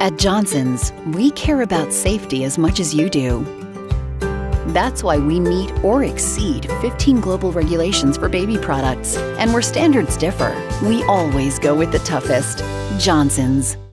At Johnson's, we care about safety as much as you do. That's why we meet or exceed 15 global regulations for baby products. And where standards differ, we always go with the toughest. Johnson's.